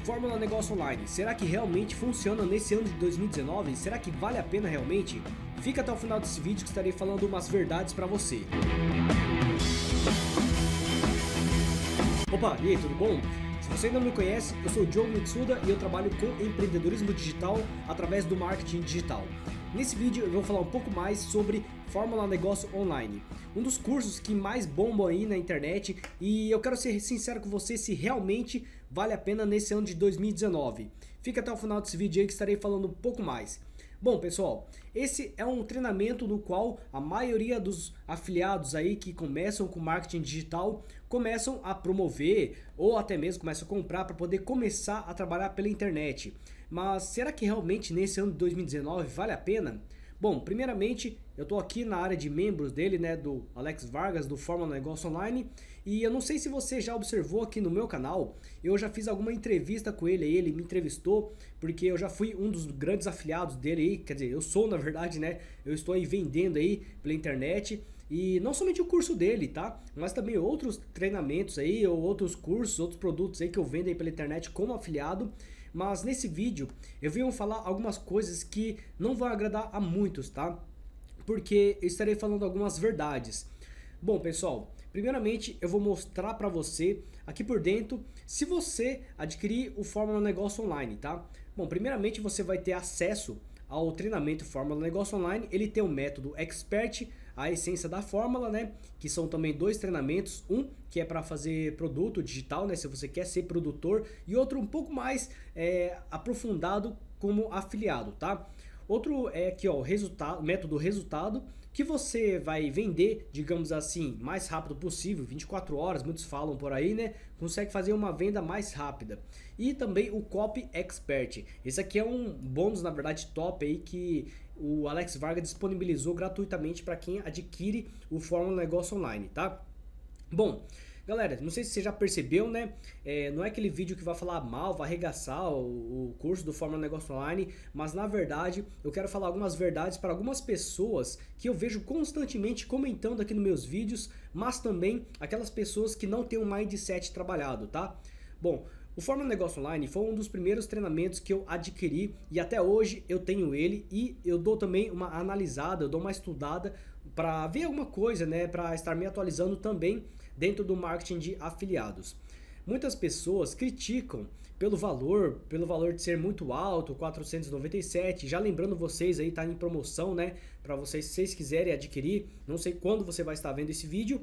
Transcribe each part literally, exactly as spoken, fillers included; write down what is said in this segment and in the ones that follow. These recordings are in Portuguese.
Fórmula Negócio Online, será que realmente funciona nesse ano de dois mil e dezenove? Será que vale a pena realmente? Fica até o final desse vídeo que estarei falando umas verdades para você. Opa, e aí, tudo bom? Se você ainda não me conhece, eu sou o Diogo Mitsuda e eu trabalho com empreendedorismo digital através do marketing digital. Nesse vídeo eu vou falar um pouco mais sobre Fórmula Negócio Online, um dos cursos que mais bombam aí na internet, e eu quero ser sincero com você se realmente vale a pena nesse ano de dois mil e dezenove. Fica até o final desse vídeo aí que estarei falando um pouco mais. Bom, pessoal, esse é um treinamento no qual a maioria dos afiliados aí que começam com marketing digital começam a promover ou até mesmo começam a comprar para poder começar a trabalhar pela internet. Mas será que realmente nesse ano de dois mil e dezenove vale a pena? Bom, primeiramente, eu estou aqui na área de membros dele, né, do Alex Vargas, do Fórmula Negócio Online, e eu não sei se você já observou aqui no meu canal, eu já fiz alguma entrevista com ele, ele me entrevistou, porque eu já fui um dos grandes afiliados dele aí, quer dizer, eu sou na verdade, né, eu estou aí vendendo aí pela internet, e não somente o curso dele, tá? Mas também outros treinamentos aí, ou outros cursos, outros produtos aí que eu vendo aí pela internet como afiliado. Mas nesse vídeo eu venho falar algumas coisas que não vão agradar a muitos, tá? Porque eu estarei falando algumas verdades. Bom, pessoal, primeiramente eu vou mostrar para você aqui por dentro se você adquirir o Fórmula Negócio Online, tá? Bom, primeiramente você vai ter acesso ao treinamento Fórmula Negócio Online. Ele tem o método Expert, a essência da fórmula, né? Que são também dois treinamentos, um que é para fazer produto digital, né? Se você quer ser produtor, e outro um pouco mais é, aprofundado como afiliado, tá? Outro é aqui, ó, o resultado, método resultado, que você vai vender, digamos assim, mais rápido possível, vinte e quatro horas, muitos falam por aí, né? Consegue fazer uma venda mais rápida. E também o Copy Expert. Esse aqui é um bônus, na verdade, top aí que o Alex Vargas disponibilizou gratuitamente para quem adquire o Fórmula Negócio Online, tá? Bom, galera, não sei se você já percebeu, né? É, não é aquele vídeo que vai falar mal, vai arregaçar o, o curso do Fórmula Negócio Online, mas na verdade eu quero falar algumas verdades para algumas pessoas que eu vejo constantemente comentando aqui nos meus vídeos, mas também aquelas pessoas que não têm um mindset trabalhado, tá? Bom, o Fórmula Negócio Online foi um dos primeiros treinamentos que eu adquiri e até hoje eu tenho ele, e eu dou também uma analisada, eu dou uma estudada para ver alguma coisa, né, para estar me atualizando também dentro do marketing de afiliados. Muitas pessoas criticam pelo valor, pelo valor de ser muito alto, quatrocentos e noventa e sete, já lembrando vocês aí, tá em promoção, né, para vocês, se vocês quiserem adquirir, não sei quando você vai estar vendo esse vídeo,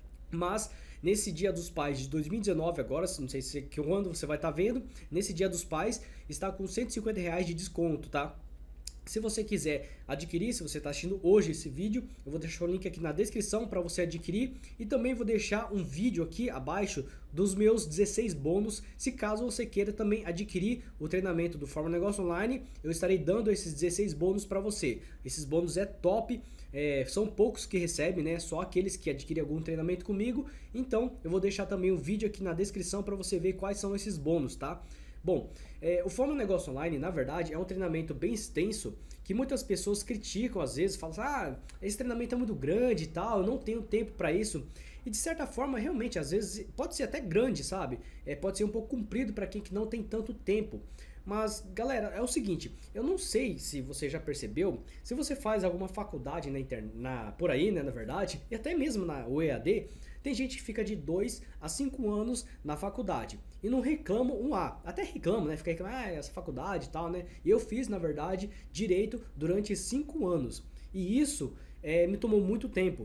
mas nesse Dia dos Pais de dois mil e dezenove agora, não sei se quando você vai estar vendo, nesse Dia dos Pais está com cento e cinquenta reais de desconto, tá? Se você quiser adquirir, se você está assistindo hoje esse vídeo, eu vou deixar o link aqui na descrição para você adquirir, e também vou deixar um vídeo aqui abaixo dos meus dezesseis bônus, se caso você queira também adquirir o treinamento do Fórmula Negócio Online, eu estarei dando esses dezesseis bônus para você. Esses bônus é top, é, são poucos que recebem, né? Só aqueles que adquirem algum treinamento comigo, então eu vou deixar também um vídeo aqui na descrição para você ver quais são esses bônus, tá? Bom, é, o Fórmula Negócio Online, na verdade, é um treinamento bem extenso que muitas pessoas criticam às vezes, falam assim, ah, esse treinamento é muito grande e tal, eu não tenho tempo para isso. E de certa forma, realmente, às vezes, pode ser até grande, sabe? É, pode ser um pouco comprido para quem que não tem tanto tempo. Mas, galera, é o seguinte, eu não sei se você já percebeu, se você faz alguma faculdade na internet, na, por aí, né, na verdade, e até mesmo na U E A D, tem gente que fica de dois a cinco anos na faculdade e não reclama um A, até reclama, né, fica reclamando, ah, essa faculdade e tal, né, e eu fiz, na verdade, direito durante cinco anos, e isso é, me tomou muito tempo.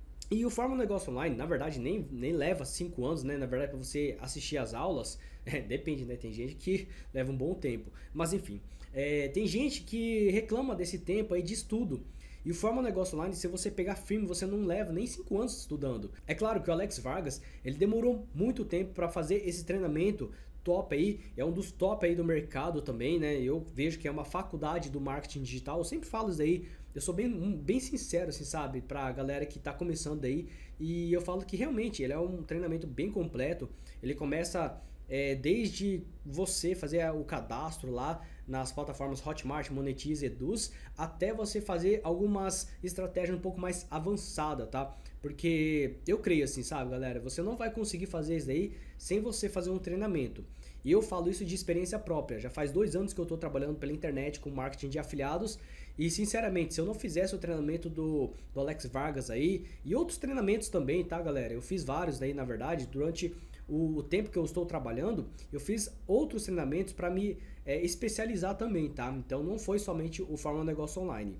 E o Fórmula Negócio Online, na verdade, nem, nem leva cinco anos, né? Na verdade, para você assistir as aulas, é, depende, né? Tem gente que leva um bom tempo. Mas enfim, é, tem gente que reclama desse tempo aí de estudo. E o Fórmula Negócio Online, se você pegar firme, você não leva nem cinco anos estudando. É claro que o Alex Vargas, ele demorou muito tempo para fazer esse treinamento top aí, é um dos top aí do mercado também, né? Eu vejo que é uma faculdade do marketing digital, eu sempre falo isso aí, eu sou bem, bem sincero, assim, sabe, pra galera que tá começando aí, e eu falo que realmente ele é um treinamento bem completo, ele começa é, desde você fazer o cadastro lá nas plataformas Hotmart, Monetize, Eduz, até você fazer algumas estratégias um pouco mais avançadas, tá? Porque eu creio assim, sabe, galera, você não vai conseguir fazer isso daí sem você fazer um treinamento. E eu falo isso de experiência própria. Já faz dois anos que eu estou trabalhando pela internet com marketing de afiliados. E sinceramente, se eu não fizesse o treinamento do, do Alex Vargas aí, e outros treinamentos também, tá, galera? Eu fiz vários daí, na verdade, durante o, o tempo que eu estou trabalhando, eu fiz outros treinamentos para me é, especializar também, tá? Então não foi somente o Fórmula Negócio Online.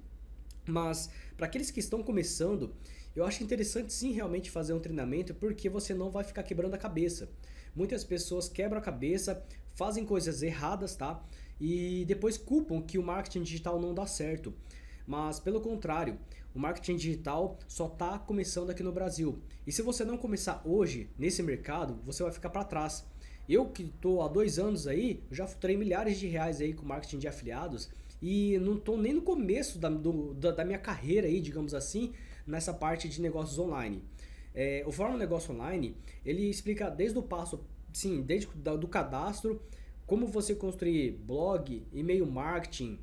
Mas para aqueles que estão começando, eu acho interessante sim realmente fazer um treinamento, porque você não vai ficar quebrando a cabeça. Muitas pessoas quebram a cabeça, fazem coisas erradas, tá? E depois culpam que o marketing digital não dá certo. Mas pelo contrário, o marketing digital só está começando aqui no Brasil. E se você não começar hoje nesse mercado, você vai ficar para trás. Eu que estou há dois anos aí, já faturei milhares de reais aí com marketing de afiliados e não estou nem no começo da, do, da, da minha carreira aí, digamos assim, nessa parte de negócios online. É, o Fórmula Negócio Online, ele explica desde o passo, sim, desde do, do cadastro, como você construir blog, e-mail marketing,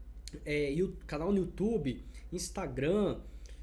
é, canal no YouTube, Instagram.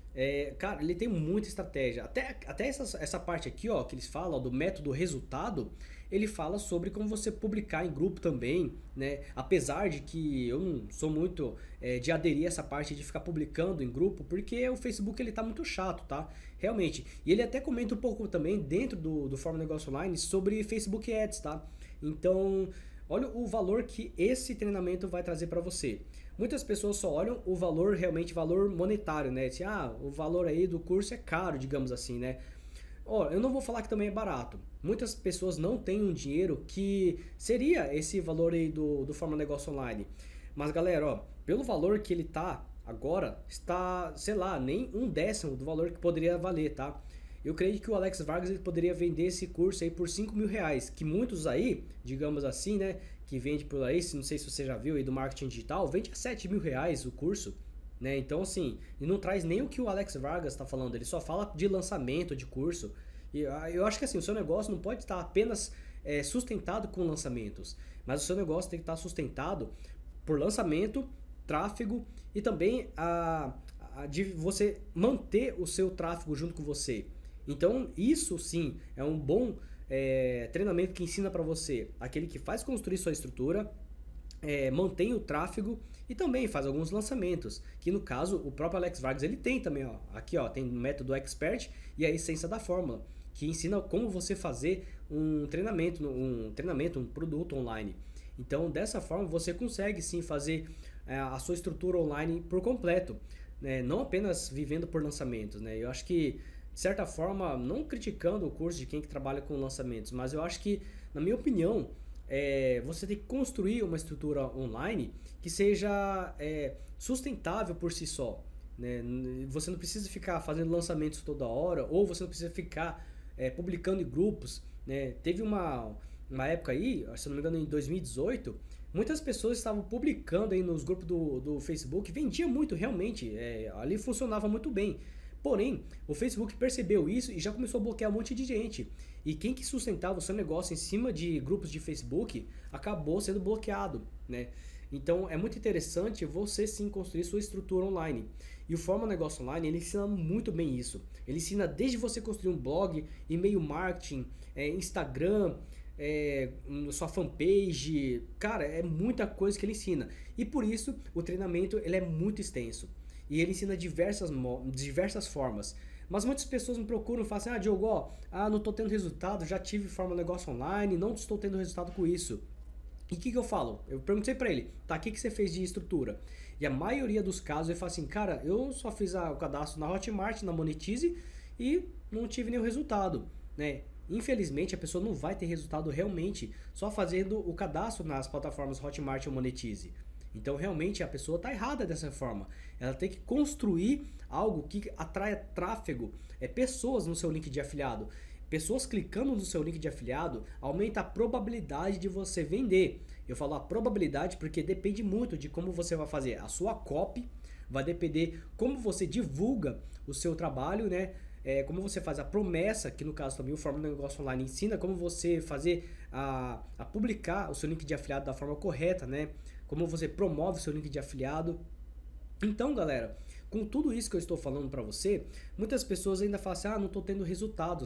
É, cara, ele tem muita estratégia. Até, até essa, essa parte aqui, ó, que eles falam ó, do método resultado, ele fala sobre como você publicar em grupo também, né? Apesar de que eu não sou muito é, de aderir a essa parte de ficar publicando em grupo, porque o Facebook ele tá muito chato, tá? Realmente. E ele até comenta um pouco também dentro do, do Fórmula Negócio Online sobre Facebook Ads, tá? Então, olha o valor que esse treinamento vai trazer para você. Muitas pessoas só olham o valor, realmente valor monetário, né? Assim, ah, o valor aí do curso é caro, digamos assim, né? Ó, eu não vou falar que também é barato. Muitas pessoas não têm um dinheiro que seria esse valor aí do, do Fórmula Negócio Online. Mas galera, ó, pelo valor que ele tá agora, está, sei lá, nem um décimo do valor que poderia valer, tá? Eu creio que o Alex Vargas ele poderia vender esse curso aí por cinco mil reais, que muitos aí, digamos assim, né, que vende por aí, não sei se você já viu aí do marketing digital, vende a sete mil reais o curso, né? Então assim, e não traz nem o que o Alex Vargas está falando, ele só fala de lançamento de curso. E eu acho que assim, o seu negócio não pode estar apenas é, sustentado com lançamentos, mas o seu negócio tem que estar sustentado por lançamento, tráfego e também a, a de você manter o seu tráfego junto com você. Então isso sim é um bom é, treinamento que ensina para você, aquele que faz construir sua estrutura, é, mantém o tráfego e também faz alguns lançamentos, que no caso o próprio Alex Vargas ele tem também, ó, aqui ó, tem o método Expert e a essência da fórmula, que ensina como você fazer um treinamento, um treinamento, um produto online. Então dessa forma você consegue sim fazer é, a sua estrutura online por completo, né? Não apenas vivendo por lançamentos, né? Eu acho que de certa forma, não criticando o curso de quem que trabalha com lançamentos, mas eu acho que, na minha opinião, é, você tem que construir uma estrutura online que seja é, sustentável por si só, né? Você não precisa ficar fazendo lançamentos toda hora, ou você não precisa ficar é, publicando em grupos, né? Teve uma, uma época aí, se não me engano em dois mil e dezoito, muitas pessoas estavam publicando aí nos grupos do, do Facebook, vendia muito realmente, é, ali funcionava muito bem. Porém, o Facebook percebeu isso e já começou a bloquear um monte de gente. E quem que sustentava o seu negócio em cima de grupos de Facebook acabou sendo bloqueado, né? Então é muito interessante você sim construir sua estrutura online. E o Fórmula Negócio Online ele ensina muito bem isso. Ele ensina desde você construir um blog, e-mail marketing, é, Instagram, é, sua fanpage. Cara, é muita coisa que ele ensina. E por isso o treinamento ele é muito extenso. E ele ensina diversas, diversas formas. Mas muitas pessoas me procuram e falam assim, ah, Diogo, ó, ah, não estou tendo resultado, já tive Fórmula Negócio Online, não estou tendo resultado com isso. E o que, que eu falo? Eu perguntei para ele, tá, o que, que você fez de estrutura? E a maioria dos casos ele fala assim, cara, eu só fiz a, o cadastro na Hotmart, na Monetize e não tive nenhum resultado, né? Infelizmente a pessoa não vai ter resultado realmente só fazendo o cadastro nas plataformas Hotmart ou Monetize. Então realmente a pessoa está errada dessa forma. Ela tem que construir algo que atraia tráfego, é, pessoas no seu link de afiliado. Pessoas clicando no seu link de afiliado aumenta a probabilidade de você vender. Eu falo a probabilidade porque depende muito de como você vai fazer a sua copy, vai depender como você divulga o seu trabalho, né? É, como você faz a promessa, que no caso também o Fórmula Negócio Online ensina como você fazer a, a publicar o seu link de afiliado da forma correta, né? Como você promove o seu link de afiliado. Então, galera, com tudo isso que eu estou falando para você, muitas pessoas ainda falam assim, ah, não estou tendo resultados.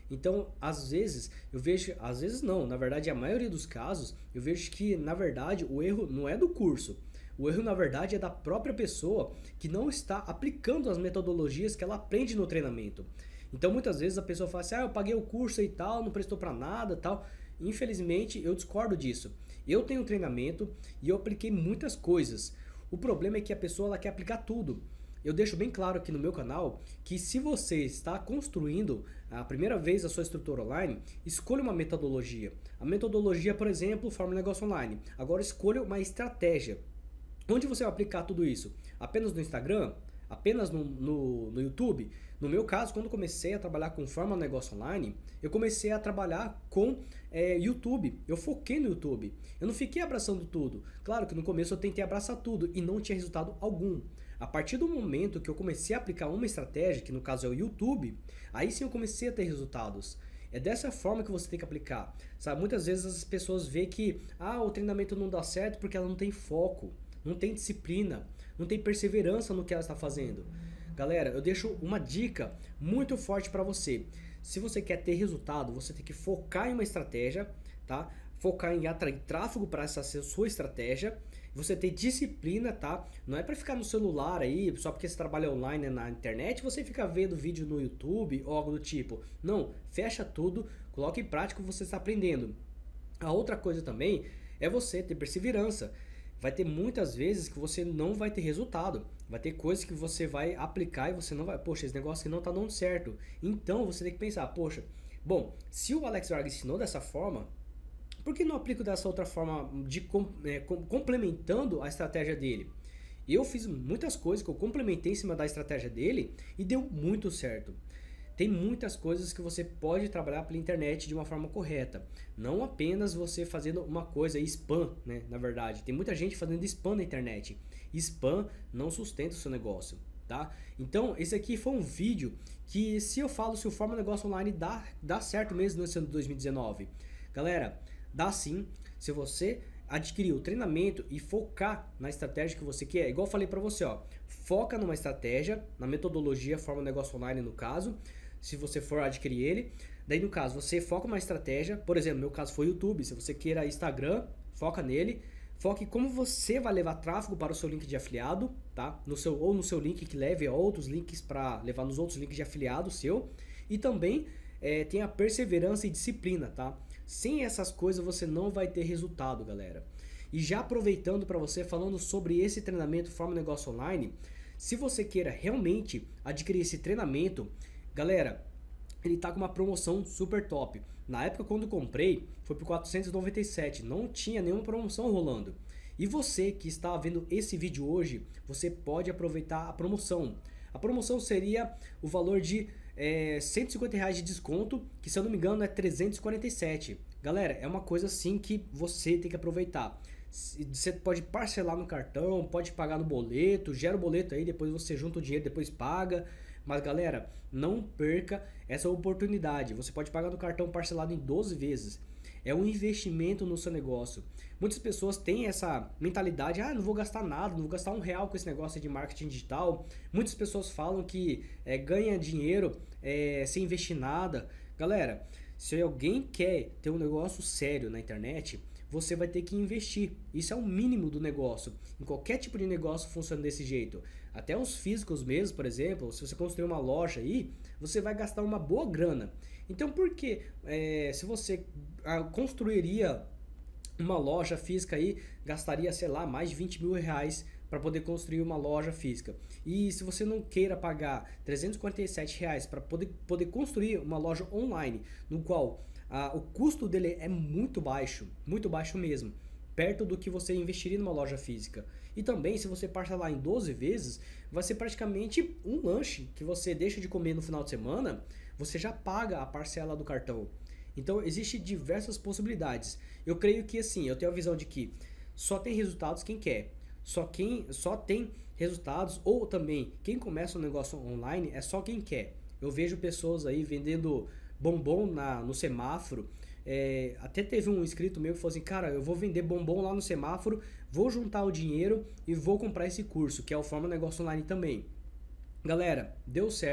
Então, às vezes, eu vejo, às vezes não, na verdade, a maioria dos casos, eu vejo que, na verdade, o erro não é do curso. O erro, na verdade, é da própria pessoa que não está aplicando as metodologias que ela aprende no treinamento. Então, muitas vezes a pessoa fala assim, ah, eu paguei o curso e tal, não prestou pra nada, tal. Infelizmente, eu discordo disso. Eu tenho um treinamento e eu apliquei muitas coisas. O problema é que a pessoa ela quer aplicar tudo. Eu deixo bem claro aqui no meu canal que se você está construindo a primeira vez a sua estrutura online, escolha uma metodologia. A metodologia, por exemplo, Fórmula Negócio Online. Agora escolha uma estratégia. Onde você vai aplicar tudo isso? Apenas no Instagram? Apenas no, no, no YouTube? No meu caso, quando comecei a trabalhar com Fórmula Negócio Online, eu comecei a trabalhar com é, YouTube. Eu foquei no YouTube. Eu não fiquei abraçando tudo. Claro que no começo eu tentei abraçar tudo e não tinha resultado algum. A partir do momento que eu comecei a aplicar uma estratégia, que no caso é o YouTube, aí sim eu comecei a ter resultados. É dessa forma que você tem que aplicar. Sabe? Muitas vezes as pessoas veem que ah, o treinamento não dá certo porque ela não tem foco, não tem disciplina, não tem perseverança no que ela está fazendo. Galera, eu deixo uma dica muito forte para você. Se você quer ter resultado, você tem que focar em uma estratégia, tá? Focar em atrair tráfego para essa sua estratégia. Você ter disciplina, tá? Não é para ficar no celular aí, só porque você trabalha online na internet, você fica vendo vídeo no YouTube ou algo do tipo. Não, fecha tudo, coloque em prática o que você está aprendendo. A outra coisa também é você ter perseverança. Vai ter muitas vezes que você não vai ter resultado. Vai ter coisas que você vai aplicar e você não vai... Poxa, esse negócio aqui não tá dando certo. Então você tem que pensar, poxa, bom, se o Alex Varga ensinou dessa forma, por que não aplico dessa outra forma, de é, complementando a estratégia dele? Eu fiz muitas coisas que eu complementei em cima da estratégia dele e deu muito certo. Tem muitas coisas que você pode trabalhar pela internet de uma forma correta. Não apenas você fazendo uma coisa, spam, né? Na verdade, tem muita gente fazendo spam na internet. Spam não sustenta o seu negócio, tá? Então, esse aqui foi um vídeo que, se eu falo se o Fórmula Negócio Online dá, dá certo mesmo nesse ano de dois mil e dezenove. Galera, dá sim, se você adquirir o treinamento e focar na estratégia que você quer. Igual eu falei pra você, ó, foca numa estratégia, na metodologia Fórmula Negócio Online no caso, se você for adquirir ele. Daí no caso, você foca numa estratégia, por exemplo, no meu caso foi YouTube, se você queira Instagram, foca nele. Foque como você vai levar tráfego para o seu link de afiliado, tá? No seu, ou no seu link que leve a outros links para levar nos outros links de afiliado seu. E também é, tenha perseverança e disciplina, tá? Sem essas coisas você não vai ter resultado, galera. E já aproveitando para você, falando sobre esse treinamento Fórmula Negócio Online, se você queira realmente adquirir esse treinamento, galera, ele tá com uma promoção super top. Na época quando comprei, foi por quatrocentos e noventa e sete, não tinha nenhuma promoção rolando. E você que está vendo esse vídeo hoje, você pode aproveitar a promoção. A promoção seria o valor de é, cento e cinquenta reais de desconto, que se eu não me engano é trezentos e quarenta e sete. Galera, é uma coisa assim que você tem que aproveitar. Você pode parcelar no cartão, pode pagar no boleto, gera o boleto aí, depois você junta o dinheiro, depois paga. Mas galera, não perca essa oportunidade. Você pode pagar no cartão parcelado em doze vezes. É um investimento no seu negócio. Muitas pessoas têm essa mentalidade, ah, não vou gastar nada, não vou gastar um real com esse negócio de marketing digital. Muitas pessoas falam que é, ganha dinheiro é, sem investir nada. Galera, se alguém quer ter um negócio sério na internet, você vai ter que investir. Isso é o mínimo do negócio. Em qualquer tipo de negócio funciona desse jeito. Até os físicos mesmo, por exemplo, se você construir uma loja aí, você vai gastar uma boa grana. Então por que é, se você construiria uma loja física aí, gastaria, sei lá, mais de vinte mil reais para poder construir uma loja física? E se você não queira pagar trezentos e quarenta e sete reais para poder, poder construir uma loja online, no qual ah, o custo dele é muito baixo, muito baixo mesmo, perto do que você investiria numa loja física. E também, se você parcelar em doze vezes, vai ser praticamente um lanche que você deixa de comer no final de semana, você já paga a parcela do cartão. Então, existem diversas possibilidades. Eu creio que assim, eu tenho a visão de que só tem resultados quem quer. Só, quem, só tem resultados, ou também quem começa um negócio online é só quem quer. Eu vejo pessoas aí vendendo bombom na, no semáforo. É, até teve um inscrito meu que falou assim, cara, eu vou vender bombom lá no semáforo, vou juntar o dinheiro e vou comprar esse curso, que é o Fórmula Negócio Online também. Galera, deu certo,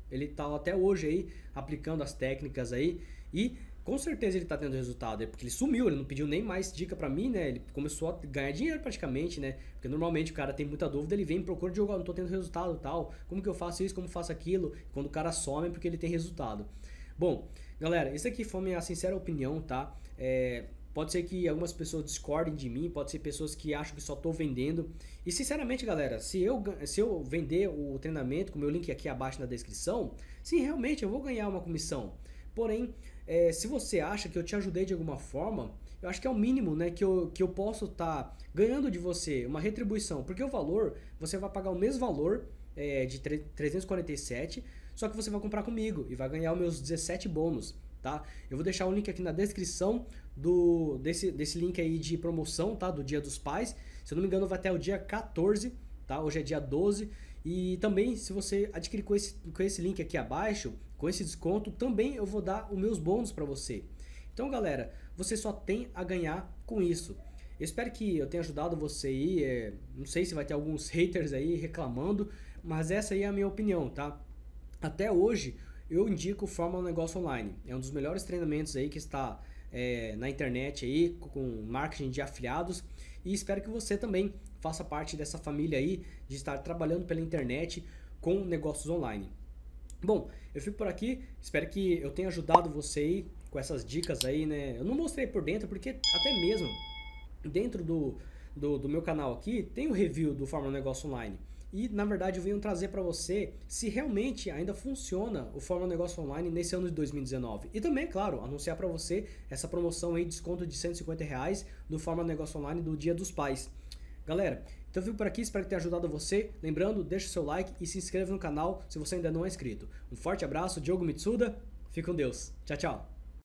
ele tá até hoje aí aplicando as técnicas aí e com certeza ele tá tendo resultado, é porque ele sumiu, ele não pediu nem mais dica pra mim, né? Ele começou a ganhar dinheiro praticamente, né? Porque normalmente o cara tem muita dúvida, ele vem e procura de jogar, não tô tendo resultado tal, como que eu faço isso, como faço aquilo, quando o cara some é porque ele tem resultado. Bom, galera, isso aqui foi a minha sincera opinião, tá? É, pode ser que algumas pessoas discordem de mim, pode ser pessoas que acham que só tô vendendo. E sinceramente, galera, se eu, se eu vender o treinamento com o meu link aqui abaixo na descrição, sim, realmente eu vou ganhar uma comissão. Porém, é, se você acha que eu te ajudei de alguma forma, eu acho que é o mínimo, né, que eu, que eu posso estar tá ganhando de você, uma retribuição. Porque o valor, você vai pagar o mesmo valor é, de trezentos e quarenta e sete, só que você vai comprar comigo e vai ganhar os meus dezessete bônus, tá? Eu vou deixar o link aqui na descrição do, desse, desse link aí de promoção, tá? Do Dia dos Pais. Se eu não me engano, vai até o dia quatorze, tá? Hoje é dia doze. E também, se você adquirir com esse, com esse link aqui abaixo, com esse desconto, também eu vou dar os meus bônus para você. Então, galera, você só tem a ganhar com isso. Eu espero que eu tenha ajudado você aí. É, não sei se vai ter alguns haters aí reclamando, mas essa aí é a minha opinião, tá? Até hoje, eu indico o Fórmula Negócio Online. É um dos melhores treinamentos aí que está é, na internet aí, com marketing de afiliados. E espero que você também faça parte dessa família aí, de estar trabalhando pela internet com negócios online. Bom, eu fico por aqui, espero que eu tenha ajudado você aí com essas dicas aí, né? Eu não mostrei por dentro, porque até mesmo dentro do, do, do meu canal aqui, tem o review do Fórmula Negócio Online. E, na verdade, eu venho trazer para você se realmente ainda funciona o Fórmula Negócio Online nesse ano de dois mil e dezenove. E também, claro, anunciar para você essa promoção aí, desconto de cento e cinquenta reais do Fórmula Negócio Online do Dia dos Pais. Galera, então eu fico por aqui, espero que tenha ajudado você. Lembrando, deixa o seu like e se inscreva no canal se você ainda não é inscrito. Um forte abraço, Diogo Mitsuda, fique com Deus. Tchau, tchau.